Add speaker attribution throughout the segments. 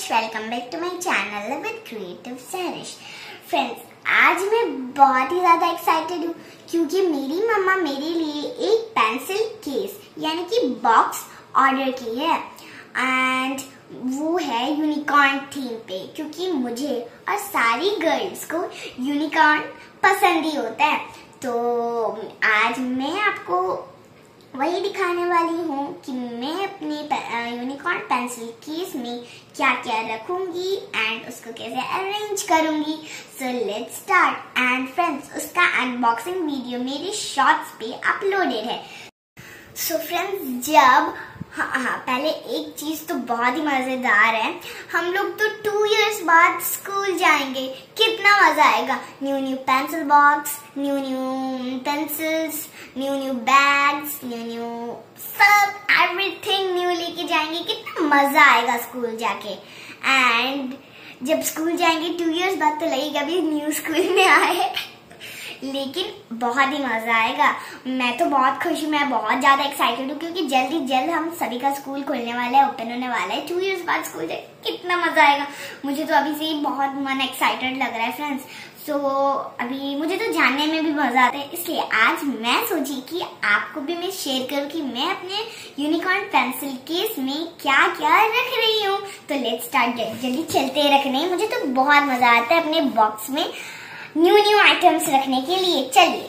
Speaker 1: Sehrish, welcome back to my channel with Creative Sehrish. Friends, आज मैं बहुत ही ज़्यादा एक्साइटेड हूँ क्योंकि मेरी मम्मा मेरे लिए एक पेंसिल केस यानी कि बॉक्स ऑर्डर की है एंड वो है यूनिकॉर्न थीम पे, क्योंकि मुझे और सारी गर्ल्स को यूनिकॉर्न पसंद ही होता है। तो आज मैं आपको वही दिखाने वाली हूँ कि मैं अपनी यूनिकॉर्न पेंसिल केस में क्या क्या रखूंगी एंड उसको कैसे अरेंज करूंगी। So let's start. And friends, उसका अनबॉक्सिंग वीडियो मेरे शॉर्ट्स पे अपलोडेड है। सो फ्रेंड्स, जब पहले एक चीज तो बहुत ही मजेदार है, हम लोग तो 2 इयर्स बाद स्कूल जाएंगे, कितना मजा आएगा। New pencil box, new pencils, new bags, new सब एवरीथिंग न्यू लेके जाएंगे, कितना मजा आएगा स्कूल जाके। एंड जब स्कूल जाएंगे 2 इयर्स बाद तो लगेगा भी न्यू स्कूल में आए, लेकिन बहुत ही मजा आएगा। मैं तो बहुत खुश हूँ, मैं बहुत ज्यादा एक्साइटेड हूँ क्योंकि जल्द ही जल्द हम सभी का स्कूल खुलने वाला है, ओपन होने वाला है। 2 इयर्स बाद स्कूल जाए, कितना मजा आएगा। मुझे तो अभी से ही बहुत मन एक्साइटेड लग रहा है फ्रेंड्स। सो अभी मुझे तो जानने में भी मजा आता है, इसलिए आज मैं सोची कि आपको भी मैं शेयर करूँ कि मैं अपने यूनिकॉर्न पेंसिल केस में क्या क्या रख रही हूँ। तो लेट्स स्टार्ट। जल्दी चलते रखने, मुझे तो बहुत मजा आता है अपने बॉक्स में न्यू आइटम्स रखने के लिए। चलिए।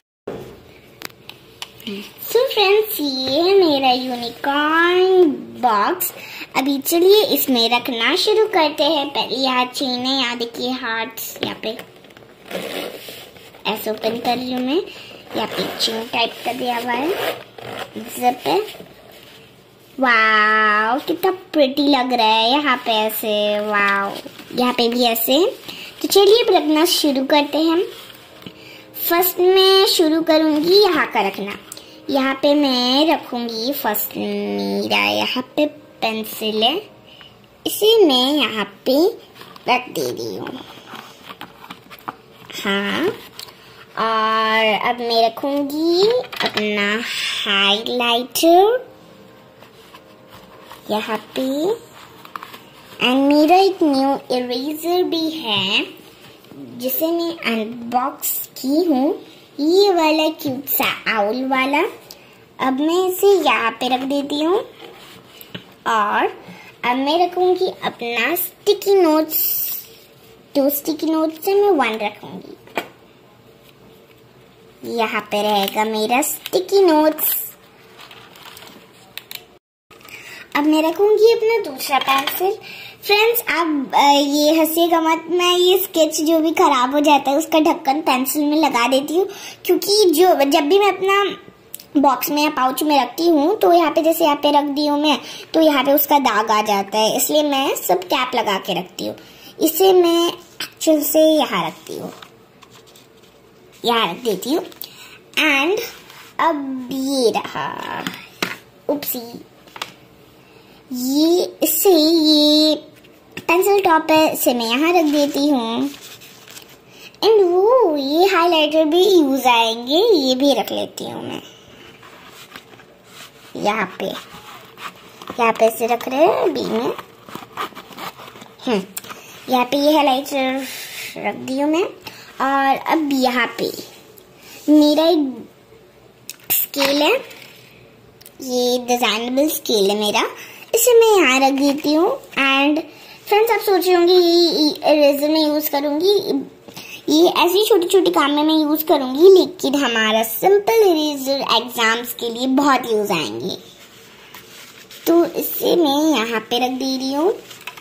Speaker 1: सो फ्रेंड्स, ये है मेरा यूनिकॉर्न बॉक्स। अभी चलिए इसमें रखना शुरू करते हैं। पहले यहाँ चेन है, यहाँ देखिए हार्ट्स, यहाँ पे ऐसे ओपन कर रही हूँ मैं। यहाँ पे चेन टाइप का दिया हुआ है, जिप है। वाव, कितना प्रिटी लग रहा है यहाँ पे ऐसे। वाव, यहाँ पे भी ऐसे। तो चलिए अब रखना शुरू करते हैं हम। फर्स्ट मैं शुरू करूंगी यहाँ का रखना। यहाँ पे मैं रखूंगी फर्स्ट, मेरा यहाँ पे पेंसिल है, इसे मैं यहाँ पे रख दे रही हूँ। हाँ, और अब मैं रखूंगी अपना हाइलाइटर यहाँ पे। एंड मेरा एक न्यू इरेजर भी है जिसे मैं अनबॉक्स की हूँ, ये वाला क्यूट सा आउल वाला। अब मैं इसे यहाँ पे रख देती हूँ और अब मैं रखूंगी अपना स्टिकी नोट्स। 2 स्टिकी नोट्स से मैं 1 रखूंगी। यहाँ पे रहेगा मेरा स्टिकी नोट्स। अब मैं रखूंगी अपना दूसरा पेंसिल। फ्रेंड्स, आप ये हंसिएगा मत, मैं ये स्केच जो भी खराब हो जाता है उसका ढक्कन पेंसिल में लगा देती हूँ, क्योंकि जब भी मैं अपना बॉक्स में या पाउच में रखती हूँ तो यहाँ पे जैसे यहाँ पे रख दी हूँ मैं, तो यहाँ पे उसका दाग आ जाता है, इसलिए मैं सब कैप लगा के रखती हूँ। इसे मैं एक्चुअल से यहाँ रखती हूँ, यहाँ रख देती हूँ। एंड अब ये रहा, उपसी, ये पेंसिल टॉप है, इसे मैं यहाँ रख देती हूँ। एंड वो ये हाइलाइटर भी यूज आएंगे, ये भी रख लेती हूँ मैं यहाँ पे इसे रख रहे हैं बी में। यहाँ पे ये हाइलाइटर रख दी हूँ मैं। और अब यहाँ पे मेरा एक स्केल है, ये डिजाइनेबल स्केल है मेरा, इसे मैं यहाँ रख देती हूँ। एंड फ्रेंड्स, आप सोच रहे होंगे ये इरेजर में यूज करूंगी, ये ऐसी छोटी छोटी काम में मैं यूज करूंगी, लेकिन हमारा सिंपल इरेजर एग्जाम्स के लिए बहुत यूज आएंगे, तो इसे मैं यहाँ पे रख दे रही हूँ।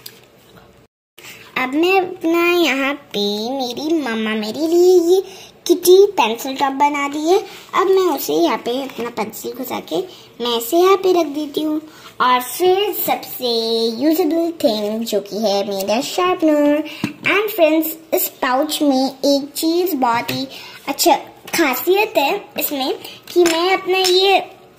Speaker 1: अब मैं अपना यहाँ पे, मेरी मम्मा मेरे लिए ये किटी पेंसिल टॉप बना दी है। अब मैं उसे यहाँ पे अपना पेंसिल घुसा के मैं इसे यहाँ पे रख देती हूँ। और फिर सबसे यूजेबल थिंग जो कि है मेरा शार्पनर। एंड फ्रेंड्स, इस पाउच में एक चीज बहुत ही अच्छा खासियत है इसमें कि मैं अपना ये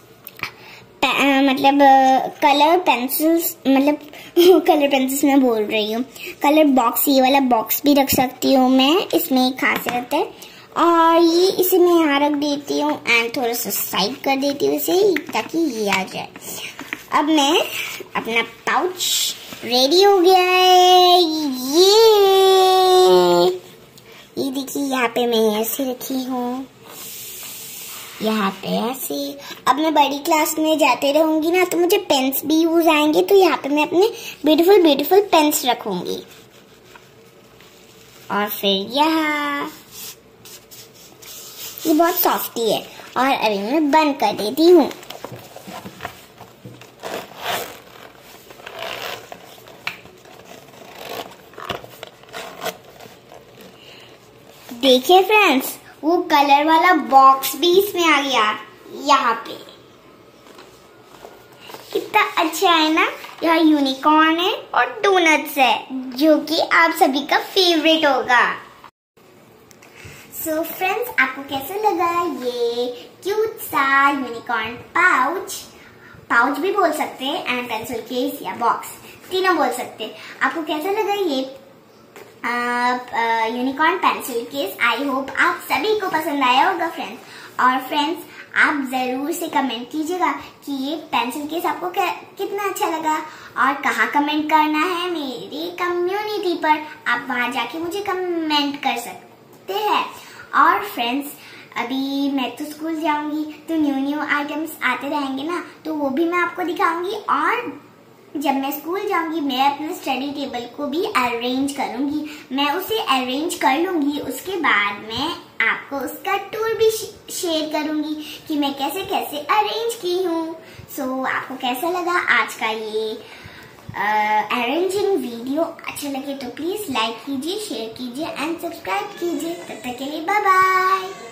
Speaker 1: मतलब कलर पेंसिल्स में बोल रही हूँ, कलर बॉक्स, ये वाला बॉक्स भी रख सकती हूँ मैं, इसमें एक खासियत है। और ये इसे मैं यहाँ रख देती हूँ एंड थोड़ा सा साइड कर देती हूँ इसे, ताकि ये आ जाए। अब मैं अपना पाउच रेडी हो गया है। ये देखिए, यहाँ पे मैं ऐसे रखी हूँ, यहाँ पे ऐसे। अब मैं बड़ी क्लास में जाते रहूंगी ना, तो मुझे पेन्स भी यूज आएंगे, तो यहाँ पे मैं अपने ब्यूटीफुल ब्यूटीफुल पेन्स रखूंगी। और फिर यहाँ ये बहुत सॉफ्टी है, और अभी मैं बंद कर देती हूँ। देखिए फ्रेंड्स, वो कलर वाला बॉक्स भी इसमें आ गया। यहाँ पे कितना अच्छा है ना। यहाँ यूनिकॉर्न है और डोनट्स है, जो कि आप सभी का फेवरेट होगा। सो फ्रेंड्स, आपको कैसा लगा ये क्यूट सा यूनिकॉर्न पाउच भी बोल सकते हैं, एंड पेंसिल केस या बॉक्स, तीनों बोल सकते हैं। आपको कैसा लगा ये unicorn pencil case? I hope आप सभी को पसंद आया होगा फ्रेंड्स। और फ्रेंड्स, आप जरूर से कमेंट कीजिएगा कि ये पेंसिल केस आपको कितना अच्छा लगा, और कहाँ कमेंट करना है मेरी कम्युनिटी पर। आप वहां जाके मुझे कमेंट कर सकते हैं। और फ्रेंड्स, अभी मैं तो स्कूल जाऊंगी, तो न्यू आइटम्स आते रहेंगे ना, तो वो भी मैं आपको दिखाऊंगी। और जब मैं स्कूल जाऊंगी, मैं अपने स्टडी टेबल को भी अरेंज करूंगी। मैं उसे अरेंज कर लूंगी, उसके बाद मैं आपको उसका टूर भी शेयर करूंगी कि मैं कैसे कैसे अरेंज की हूँ। सो आपको कैसा लगा आज का ये अरेंजिंग वीडियो? अच्छा लगे तो प्लीज लाइक कीजिए, शेयर कीजिए एंड सब्सक्राइब कीजिए। तब तक के लिए बाय बाय।